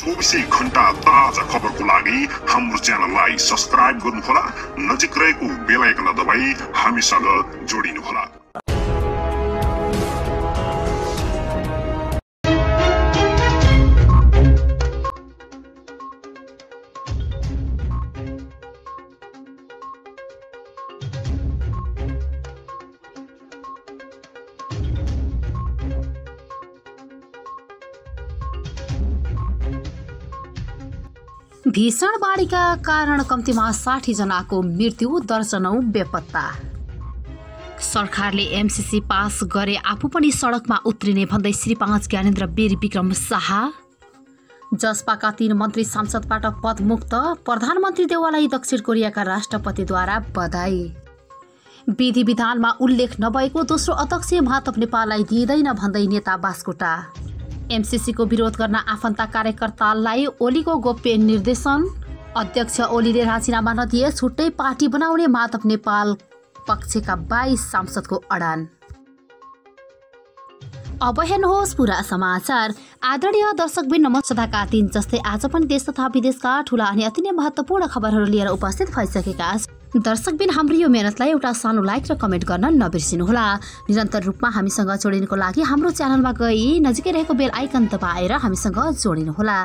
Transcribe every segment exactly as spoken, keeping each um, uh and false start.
चौबीसै घण्टा ताजा खबरको लागि हाम्रो च्यानललाई सब्स्क्राइब गर्नुहोला, नजिक रहेको बेल आइकन दबाई हामीसँग जोडिनुहोला। भीषण बाढीका कारण कम्तीमा साठी जनाको मृत्यु, दर्जनौं बेपत्ता। सरकारले एमसीसी पास गरे आफू पनि सडकमा उत्रिने भन्दै श्री पाँच ज्ञानेन्द्र वीर विक्रम शाह। जसपाका तीन मन्त्री सांसदबाट पदमुक्त, प्रधानमन्त्री देउवालाई दक्षिण कोरियाका राष्ट्रपतिद्वारा बधाई। विधि विधानमा उल्लेख नभएको दोस्रो अध्यक्ष महातब नेपाललाई दिइँदैन भन्दै नेता बास्कोटा। एमसीसी को विरोध गर्न आफन्त कार्यकर्तालाई ओलीको गोप्य निर्देशन। अध्यक्ष ओलीले राजीनामा नदिए छुट्टै पार्टी बनाउने महातब नेपाल पक्षका बाइस सांसदको अडान। अब हेर्नुहोस् पुरा समाचार। आदरणीय दर्शकबिन नमस्कारका दिन जस्तै आज पनि देश तथा विदेशका ठूला अनि अति नै महत्त्वपूर्ण खबरहरू लिएर उपस्थित भइसकेका छौं। दर्शकबिन हाम्रो यो मेहनतलाई एउटा सानो लाइक र कमेन्ट गर्न नबिर्सिनुहोला। निरन्तर रूपमा हामीसँग जोडिनको लागि हाम्रो च्यानलमा गई नजिकै रहेको बेल आइकन दबाएर हामीसँग जोडिनुहोला।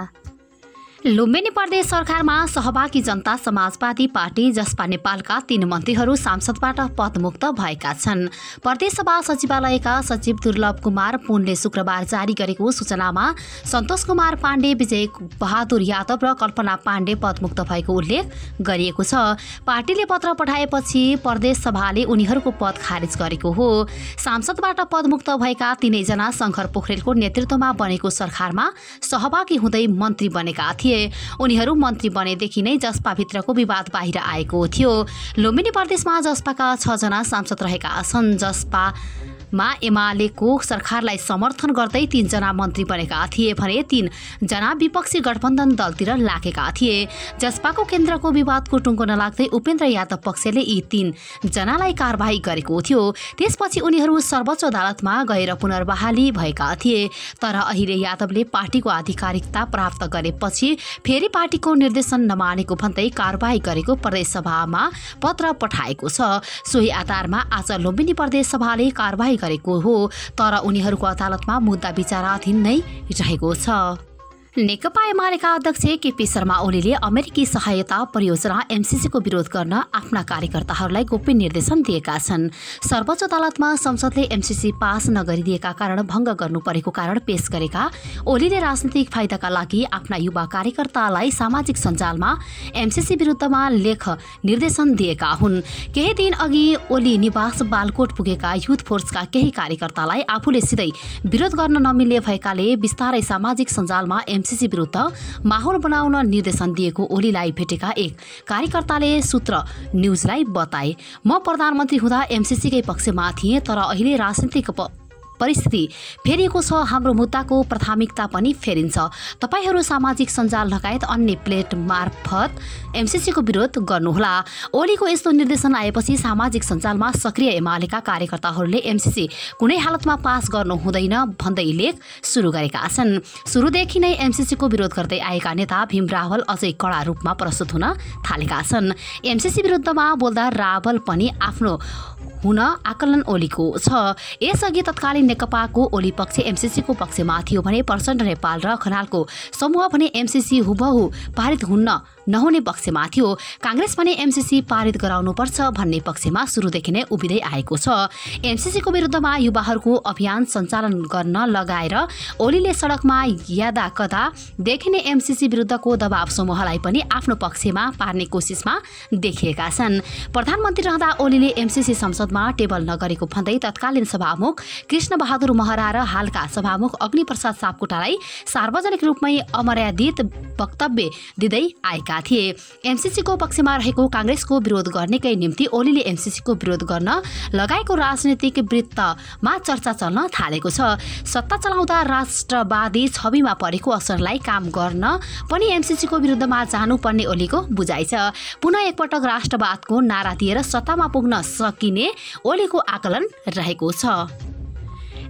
लुम्बिनी प्रदेश सरकारमा सहभागी जनता समाजवादी पार्टी जसपा नेपालका तीन मन्त्रीहरू सांसदबाट पदमुक्त भएका छन्। प्रदेश सभा सचिवालयका सचिव दुर्लभ कुमार पुनले शुक्रबार जारी गरेको सूचनामा सन्तोष कुमार पाण्डे, विजय बहादुर यादव र कल्पना पाण्डे पदमुक्त भएको उल्लेख गरिएको छ। पार्टीले पत्र पठाएपछि प्रदेश सभाले उनीहरूको पद खारेज गरेको हो। सांसदबाट पदमुक्त भएका तीनैजना शङ्कर पोखरेलको नेतृत्वमा बनेको सरकारमा सहभागी हुँदै मन्त्री बनेका थिए। उनीहरू मन्त्री बनेदेखि नै जसपा भित्रको विवाद बाहिर आएको थियो। लुम्बिनी प्रदेशमा जसपाका छ जना सांसद रहेका छन्। जसपा मा एमालेको सरकारलाई समर्थन गर्दै तीन जना मन्त्री बनेका थिए भने तीन जना विपक्षी गठबन्धन दलतिर लागेका थिए। जसपाको केन्द्रको विवादको टुङ्गो नलाग्दै उपेन्द्र यादव पक्षले यी तीन जनालाई कारबाही गरेको थियो। त्यसपछि उनीहरू सर्वोच्च अदालतमा गएर पुनर्बहाली भएका थिए। तर अहिले यादवले पार्टीको आधिकारिकता प्राप्त गरेपछि फेरि पार्टीको निर्देशन नमानेको भन्दै कारबाही गरेको प्रदेश सभामा पत्र पठाएको छ। सोही आधारमा आज लुम्बिनी प्रदेश सभाले कारबाही गरेको हो। तर उनीहरूको अदालतमा मुद्दा विचाराधीन नै रहेको छ। नेकपा एमालेका अध्यक्ष केपी शर्मा ओलीले अमेरिकी सहायता परियोजना एमसीसी को विरोध गर्न आफ्ना कार्यकर्ताहरूलाई गोप्य निर्देशन दिएका छन्। सर्वोच्च अदालतमा संसदले एमसीसी पास नगरिदिएका कारण भङ्ग गर्नु परेको कारण पेश गरेका ओलीले राजनीतिक फाइदाका लागि आफ्ना युवा कार्यकर्तालाई सामाजिक सञ्जालमा एमसीसी विरुद्धमा लेख निर्देशन दिएका हुन्। केही दिन अघि ओली निवास बालकोट पुगेका युथ फोर्सका केही कार्यकर्तालाई आफूले सिधै विरोध गर्न नमिल्ने भएकाले बिस्तारै सामाजिक सञ्जालमा एमसीसी विरुद्ध माहौल बनाउन निर्देशन दिएको ओलीलाई भेटेका एक कार्यकर्ताले सूत्र न्यूजलाई बताए। म प्रधानमन्त्री हुँदा एमसीसीकै पक्षमा थिएँ, तर अहिले राजनीतिक परिस्थिति फेरिएको छ। हाम्रो मुद्दाको प्राथमिकता पनि फेरिन्छ। तपाईहरू सामाजिक सञ्जाल लगायत अन्य प्लेट मार्फत एमसीसी को विरोध गर्नुहोला। ओलीको यस्तो निर्देशन आएपछि सामाजिक सञ्जालमा सक्रिय एमालेका कार्यकर्ताहरूले एमसीसी कुनै हालतमा पास गर्नु हुँदैन भन्दै लेख सुरु गरेका छन्। सुरुदेखि नै एमसीसी को विरोध गर्दै आएका नेता भीम रावल अझै कडा रूपमा प्रस्तुत हुन थालेका छन्। एमसीसी विरुद्धमा बोल्दा रावल पनि आफ्नो हुन आकलन ओलीको छ। यसअघि तत्कालीन नेकपाको ओली पक्ष एमसीसी को पक्षमा थियो भने प्रचण्ड, नेपाल र खनालको समूह भने एमसीसी हुबहु पारित हुन्न नहुने पक्षमा थियो। कांग्रेस भने एमसीसी पारित गराउनुपर्छ भन्ने पक्षमा सुरुदेखि नै उभिँदै आएको छ। एमसीसी को विरुद्धमा युवाहरूको अभियान सञ्चालन गर्न लगाएर ओलीले सडकमा यादा कदा देखिने एमसीसी विरुद्धको दबाव समूहलाई पनि आफ्नो पक्षमा पार्ने कोसिसमा देखिएका छन्। प्रधानमन्त्री रहँदा ओलीले एमसीसी संसदमा टेबल नगरेको भन्दै तत्कालीन सभामुख कृष्ण बहादुर महरा र हालका सभामुख अग्निप्रसाद सापकोटालाई सार्वजनिक रूपमै अमर्यादित वक्तव्य दिँदै आएका थिए। एमसीसी को पक्षमा रहेको कांग्रेसको विरोध गर्नेकै निम्ति ओलीले एमसीसी को विरोध गर्न लगाएको राजनीतिक वृत्तमा चर्चा चल्न थालेको छ। सत्ता चलाउँदा राष्ट्रवादी छविमा परेको असरलाई काम गर्न पनि एमसीसी को विरुद्धमा जानुपर्ने ओलीको बुझाइ छ। पुनः एकपटक राष्ट्रवादको नारा दिएर सत्तामा पुग्न सकिने ओलीको आकलन रहेको छ।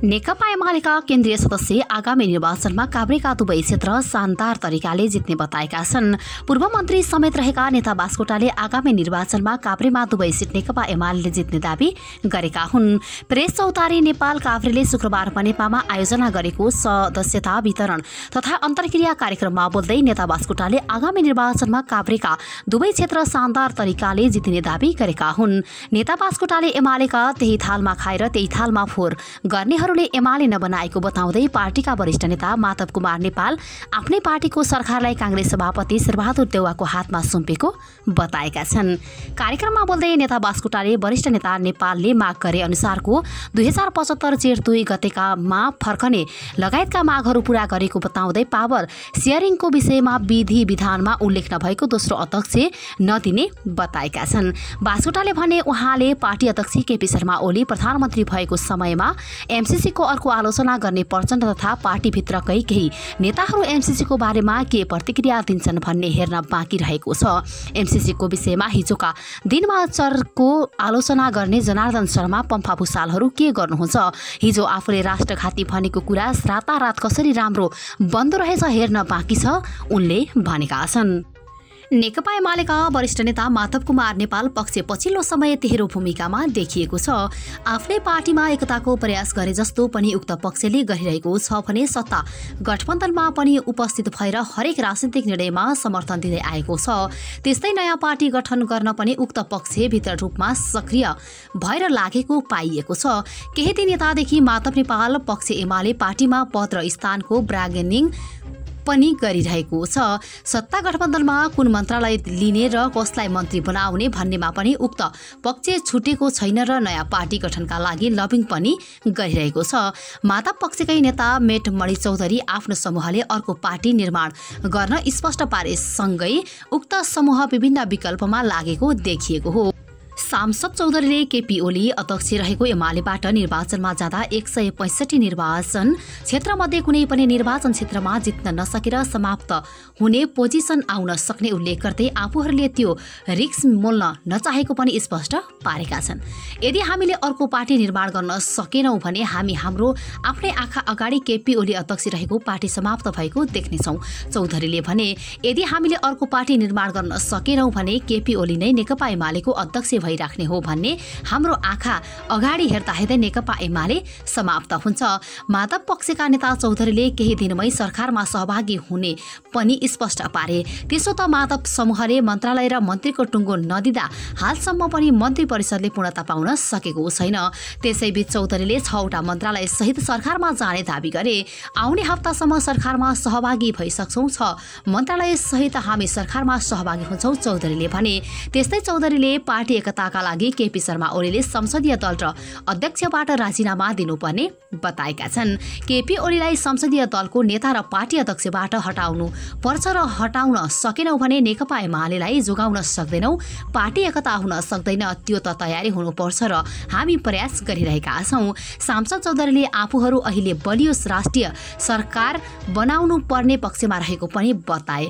नेकपा एमालेका केन्द्रीय सदस्य आगामी निर्वाचनमा काभ्रेका दुवै क्षेत्र शानदार तरिकाले जित्ने बताएका छन्। पूर्व मन्त्री समेत रहेका नेता बास्कोटाले आगामी निर्वाचनमा काभ्रेमा दुवै सिट नेकपा एमाले जित्ने दावी गरेका हुन्। प्रेस चौतारी नेपाल काभ्रेले शुक्रबार बनेपामा आयोजना गरेको सदस्यता वितरण तथा अन्तर्क्रिया कार्यक्रममा बोल्दै नेता बास्कोटाले आगामी निर्वाचनमा काभ्रेका दुवै क्षेत्र शानदार तरिकाले जित्ने दावी गरेका हुन्। नेता बास्कोटाले एमालेका त्यही थालमा खाएर त्यही थालमा फोहोर गर्नेहरू एमाले नबनाएको बताउँदै पार्टीका वरिष्ठ नेता माधव कुमार नेपाल आफ्नै पार्टीको सरकारलाई कांग्रेस सभापति शेरबहादुर देउवाको हातमा सुम्पेको बताएका छन्। कार्यक्रममा बोल्दै नेता बास्कोटाले वरिष्ठ नेता नेपालले माग गरे अनुसारको दुई हजार पचहत्तर जेठ दुई गतेकामा फर्कने लगायतका मागहरू पूरा गरेको बताउँदै पावर सेयरिङको विषयमा विधि विधानमा उल्लेख नभएको दोस्रो अध्यक्ष नदिने बताएका छन्। बास्कोटाले भने उहाँले पार्टी अध्यक्ष केपी शर्मा ओली प्रधानमन्त्री भएको समयमा एमसीसी को अर्को आलोचना गर्ने प्रचण्ड तथा पार्टीभित्रकै केही नेताहरू एमसीसी को बारेमा के प्रतिक्रिया दिन्छन् भन्ने हेर्न बाँकी रहेको छ। एमसीसी को विषयमा हिजोका दिनमा चरको आलोचना गर्ने जनार्दन शर्मा पम्फा भूषालहरू के गर्नुहुन्छ? हिजो आफूले राष्ट्रघाती भनेको कुरा रातारात कसरी राम्रो बन्द रहेछ हेर्न बाँकी छ, उनले भनेका छन्। नेकपा एमालेका वरिष्ठ नेता माधव कुमार नेपाल पक्ष पछिल्लो समय तेह्रो भूमिकामा देखिएको छ। आफ्नै पार्टीमा एकताको प्रयास गरे जस्तो पनि उक्त पक्षले गरिरहेको छ भने सत्ता गठबन्धनमा पनि उपस्थित भएर हरेक राजनीतिक निर्णयमा समर्थन दिँदै आएको छ। त्यस्तै नयाँ पार्टी गठन गर्न पनि उक्त पक्ष भित्र रूपमा सक्रिय भएर लागेको पाइएको छ। केही दिन यतादेखि माधव नेपाल पक्ष एमाले पार्टीमा पद र स्थानको बार्गेनिङ पनि गरिरहेको छ। सत्ता गठबन्धनमा कुन मन्त्रालय लिने र कसलाई मन्त्री बनाउने भन्नेमा पनि उक्त पक्ष छुटेको छैन र नयाँ पार्टी गठनका लागि लबिङ पनि गरिरहेको छ। माधव पक्षकै नेता मेटमणि चौधरी आफ्नो समूहले अर्को पार्टी निर्माण गर्न स्पष्ट पारेसँगै उक्त समूह विभिन्न विकल्पमा लागेको देखिएको हो। सांसद चौधरीले केपी ओली अध्यक्ष रहेको एमालेबाट निर्वाचनमा जाँदा एक सय पैंसठी निर्वाचन क्षेत्रमध्ये कुनै पनि निर्वाचन क्षेत्रमा जित्न नसकेर समाप्त हुने पोजिसन आउन सक्ने उल्लेख गर्दै आफूहरूले त्यो रिक्स मोल्न नचाहेको पनि स्पष्ट पारेका छन्। यदि हामीले अर्को पार्टी निर्माण गर्न सकेनौं भने हामी हाम्रो आफ्नै आँखा अगाडि केपी ओली अध्यक्ष रहेको पार्टी समाप्त भएको देख्नेछौँ। चौधरीले भने यदि हामीले अर्को पार्टी निर्माण गर्न सकेनौं भने केपी ओली नै नेकपा एमालेको अध्यक्ष भइराख्ने हो भन्ने हाम्रो आँखा अगाडि हेर्दा हेर्दै नेकपा एमाले समाप्त हुन्छ। माधव पक्षका नेता चौधरीले केही दिनमै सरकारमा सहभागी हुने पनि स्पष्ट पारे। त्यसो त माधव समूहले मन्त्रालय र मन्त्रीको टुङ्गो नदिँदा हालसम्म पनि मन्त्री परिषदले पूर्णता पाउन सकेको छैन। त्यसैबीच चौधरीले छवटा मन्त्रालय सहित सरकारमा जाने दावी गरे। आउने हप्तासम्म सरकारमा सहभागी भइसक्छौं, छ मन्त्रालय सहित हामी सरकारमा सहभागी हुन्छौं, चौधरीले भने। त्यस्तै चौधरीले पार्टी एकताका लागि केपी शर्मा ओलीले संसदीय दल र अध्यक्षबाट राजीनामा दिनुपर्ने बताएका छन्। केपी ओलीलाई संसदीय दलको नेता र पार्टी अध्यक्षबाट हटाउनु पर्छ र हटाउन सकेनौ भने नेकपा एमालेलाई जोगाउन सक्दैनौ, पार्टी एकता हुन सक्दैन, त्यो त तयारी हुनुपर्छ र हामी प्रयास गरिरहेका छौं। सांसद चौधरीले आफूहरू अहिले बलियो राष्ट्रिय सरकार बनाउनु पर्ने पक्षमा रहेको पनि बताए।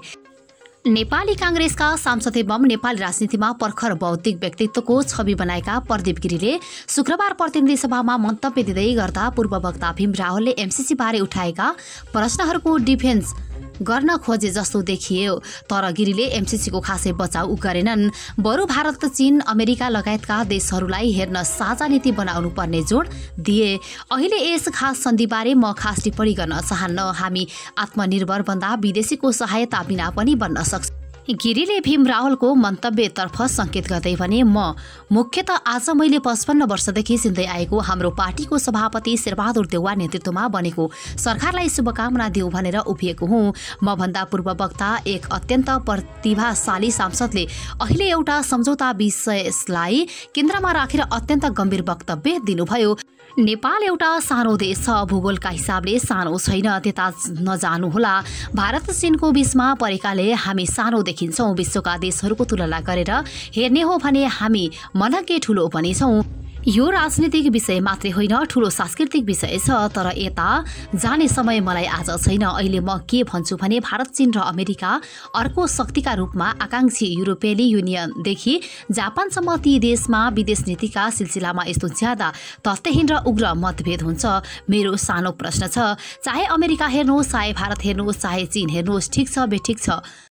नेपाली कांग्रेसका सांसद एवं नेपाली राजनीतिमा प्रखर बौद्धिक व्यक्तित्वको छवि बनाएका प्रदीप गिरीले शुक्रबार प्रतिनिधि सभामा मन्तव्य दिँदै गर्दा पूर्व वक्ता भीम रावलले एमसीसी बारे उठाएका प्रश्नहरूको डिफेन्स गर्न खोजे जस्तो देखियो। तर गिरीले एमसीसी को खासै बचाउ गरेनन्, बरु भारत, चीन, अमेरिका लगायतका देशहरूलाई हेर्न साझा नीति बनाउनु पर्ने जोड दिए। अहिले यस खास सन्धिबारे म खास टिप्पणी गर्न चाहन्न। हामी आत्मनिर्भर बन्दा विदेशीको सहायता बिना पनि बन्न सक्छ। गिरीले भीम रावलको मन्तव्यतर्फ संकेत गर्दै भने म मुख्यतः आज मैले पचपन्न वर्षदेखि चिन्दै आएको हाम्रो पार्टीको सभापति शेरबहादुर देउवा नेतृत्वमा बनेको सरकारलाई शुभकामना दिउँ भनेर उभिएको हुँ। म भन्दा पूर्व वक्ता एक अत्यन्त प्रतिभाशाली सांसदले अहिले एउटा सम्झौता विषयलाई केन्द्रमा राखेर अत्यन्त गम्भीर वक्तव्य दिनुभयो। नेपाल एउटा सानो देश छ, भूगोलका हिसाबले सानो छैन, त्यता नजानुहोला। भारत चीनको बीचमा परेकाले हामी सानो देखिन्छौँ। विश्वका देशहरूको तुलना गरेर हेर्ने हो भने हामी मनकै ठुलो पनि छौँ। यो राजनीतिक विषय मात्रै होइन, ठूलो सांस्कृतिक विषय छ। तर यता जाने समय मलाई आज छैन। अहिले म के भन्छु भने भारत, चीन र अमेरिका अर्को शक्तिका रूपमा आकांक्षी युरोपेली युनियनदेखि जापानसम्म ती देशमा विदेश नीतिका सिलसिलामा यस्तो ज्यादा तथ्यहीन र उग्र मतभेद हुन्छ। मेरो सानो प्रश्न छ, चाहे अमेरिका हेर्नुहोस्, चाहे भारत हेर्नुहोस्, चाहे चीन हेर्नुहोस्, ठिक छ बेठिक छ,